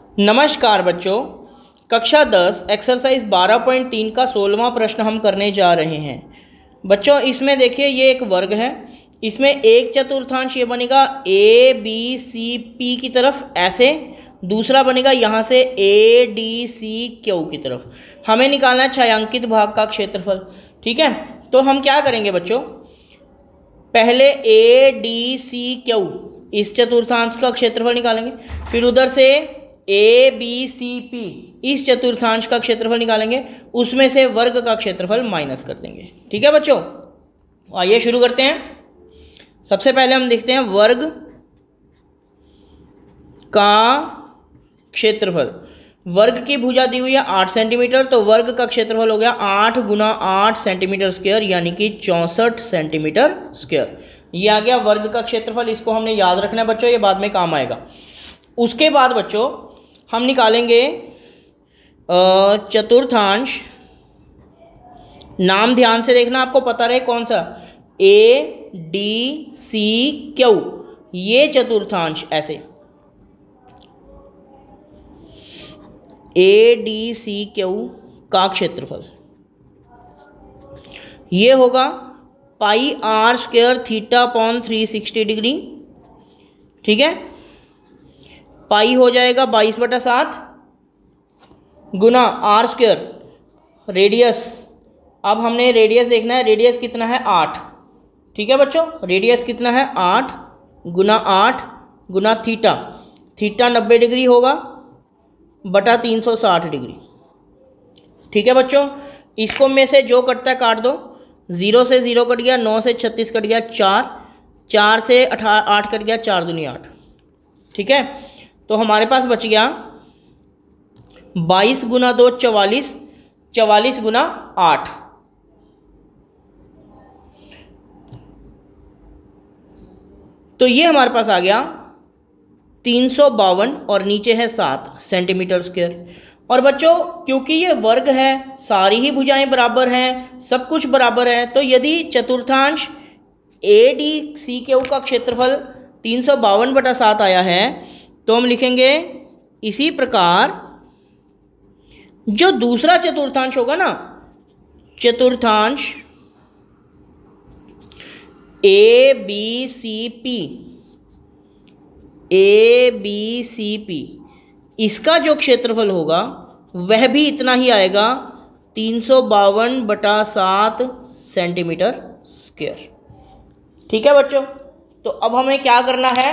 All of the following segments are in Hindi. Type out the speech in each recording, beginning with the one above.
नमस्कार बच्चों, कक्षा 10 एक्सरसाइज 12.3 का 16वां प्रश्न हम करने जा रहे हैं। बच्चों इसमें देखिए ये एक वर्ग है, इसमें एक चतुर्थांश ये बनेगा ए बी सी पी की तरफ ऐसे, दूसरा बनेगा यहाँ से ए डी सी क्यू की तरफ। हमें निकालना है छायांकित भाग का क्षेत्रफल। ठीक है, तो हम क्या करेंगे बच्चों, पहले ए डी सी क्यू इस चतुर्थांश का क्षेत्रफल निकालेंगे, फिर उधर से ए बी सी पी इस चतुर्थांश का क्षेत्रफल निकालेंगे, उसमें से वर्ग का क्षेत्रफल माइनस कर देंगे। ठीक है बच्चों, आइए शुरू करते हैं। सबसे पहले हम देखते हैं वर्ग का क्षेत्रफल। वर्ग की भुजा दी हुई है 8 सेंटीमीटर, तो वर्ग का क्षेत्रफल हो गया 8 गुना 8 सेंटीमीटर स्क्वायर, यानी कि 64 सेंटीमीटर स्क्वायर। ये आ गया वर्ग का क्षेत्रफल। इसको हमने याद रखना है बच्चों, ये बाद में काम आएगा। उसके बाद बच्चों हम निकालेंगे चतुर्थांश। नाम ध्यान से देखना, आपको पता रहे कौन सा, ए डी सी क्यू, ये चतुर्थांश ऐसे ए डी सी क्यू का क्षेत्रफल ये होगा pi r square theta upon 360 degree. ठीक है, पाई हो जाएगा 22/7 गुना आर स्क्वायर रेडियस। अब हमने रेडियस देखना है, रेडियस कितना है 8। ठीक है बच्चों, रेडियस कितना है 8 गुना थीटा, थीटा 90 डिग्री होगा बटा 360 डिग्री। ठीक है बच्चों, इसको में से जो कटता है काट दो। 0 से 0 कट गया, 9 से 36 कट गया 4, 4 से 8 कट गया, 4 दूनी 8। ठीक है, तो हमारे पास बच गया 22 गुना 2 44, 44 गुना 8। तो ये हमारे पास आ गया 352 और नीचे है 7 सेंटीमीटर स्क्वायर। और बच्चों क्योंकि ये वर्ग है, सारी ही भुजाएं बराबर हैं, सब कुछ बराबर है, तो यदि चतुर्थांश ए डी सी क्यू का क्षेत्रफल 352/7 आया है, तो हम लिखेंगे इसी प्रकार जो दूसरा चतुर्थांश होगा ना, चतुर्थांश ए बी सी पी इसका जो क्षेत्रफल होगा वह भी इतना ही आएगा, 352/7 सेंटीमीटर स्क्वायर। ठीक है बच्चों, तो अब हमें क्या करना है,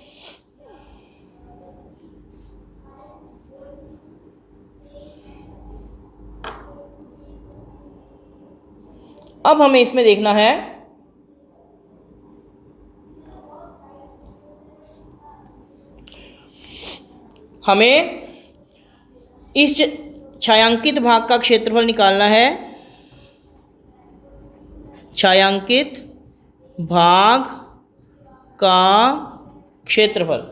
अब हमें इसमें देखना है हमें इस छायांकित भाग का क्षेत्रफल निकालना है। छायांकित भाग का क्षेत्रफल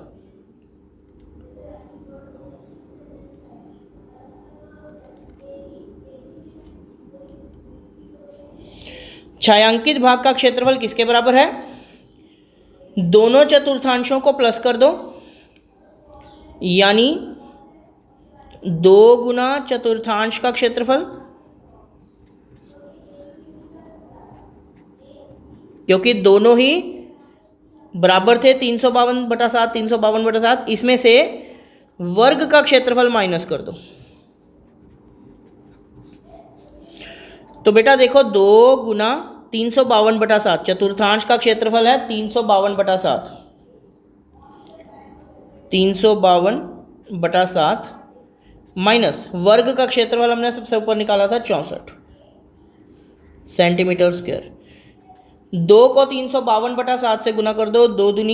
छायांकित भाग का क्षेत्रफल किसके बराबर है, दोनों चतुर्थांशों को प्लस कर दो, यानी 2 गुना चतुर्थांश का क्षेत्रफल, क्योंकि दोनों ही बराबर थे 352/7 352/7, इसमें से वर्ग का क्षेत्रफल माइनस कर दो। तो बेटा देखो 2 गुना 352/7, चतुर्थांश का क्षेत्रफल है 352/7, 352/7 माइनस वर्ग का क्षेत्रफल हमने सबसे ऊपर निकाला था 64 सेंटीमीटर स्क्वायर। 2 को 352/7 से गुना कर दो, 2 दूनी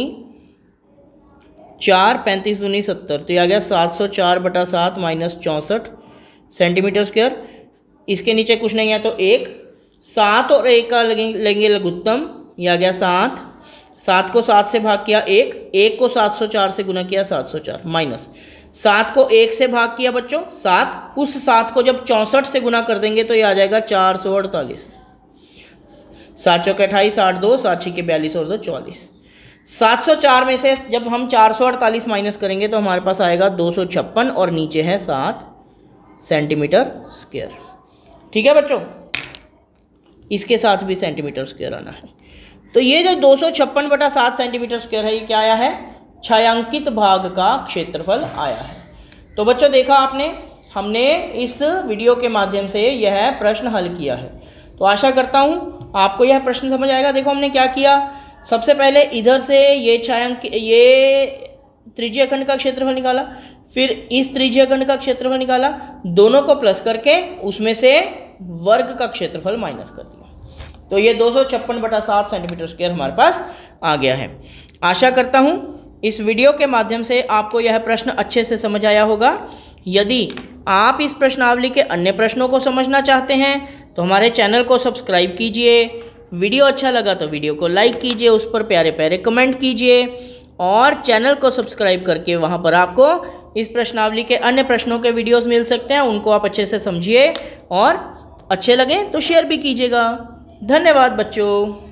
4, 35 दूनी 70, तो ये आ गया 704/7 माइनस 64 सेंटीमीटर स्क्वायर। इसके नीचे कुछ नहीं है तो 1, 7 और 1 का लेंगे लघुत्तम, यह आ गया 7, 7 को 7 से भाग किया 1, 1 को 704 से गुना किया 704, माइनस 7 को 1 से भाग किया बच्चों 7, उस 7 को जब 64 से गुना कर देंगे तो ये आ जाएगा 448, 7 चौके 28, 8 2, 7 6 42 और 2 44। 704 में से जब हम 448 माइनस करेंगे तो हमारे पास आएगा 256 और नीचे है 7 सेंटीमीटर स्क्वायर। ठीक है बच्चों, इसके साथ भी सेंटीमीटर स्क्वायर आना है। तो ये जो 256/7 सेंटीमीटर स्क्वायर है, ये क्या आया है? छायांकित भाग का क्षेत्रफल आया है। तो बच्चों देखा आपने, हमने इस वीडियो के माध्यम से यह प्रश्न हल किया है। तो आशा करता हूँ आपको यह प्रश्न समझ आएगा। देखो हमने क्या किया, सबसे पहले इधर से ये त्रिज्यीय खंड का क्षेत्रफल निकाला, फिर इस त्रिज्यीय खंड का क्षेत्रफल निकाला, दोनों को प्लस करके उसमें से वर्ग का क्षेत्रफल माइनस कर दिया। तो ये 256/7 सेंटीमीटर स्क्वायर हमारे पास आ गया है। आशा करता हूँ इस वीडियो के माध्यम से आपको यह प्रश्न अच्छे से समझ आया होगा। यदि आप इस प्रश्नावली के अन्य प्रश्नों को समझना चाहते हैं तो हमारे चैनल को सब्सक्राइब कीजिए। वीडियो अच्छा लगा तो वीडियो को लाइक कीजिए, उस पर प्यारे प्यारे कमेंट कीजिए और चैनल को सब्सक्राइब करके वहां पर आपको इस प्रश्नावली के अन्य प्रश्नों के वीडियोस मिल सकते हैं। उनको आप अच्छे से समझिए और अच्छे लगे तो शेयर भी कीजिएगा। धन्यवाद बच्चों।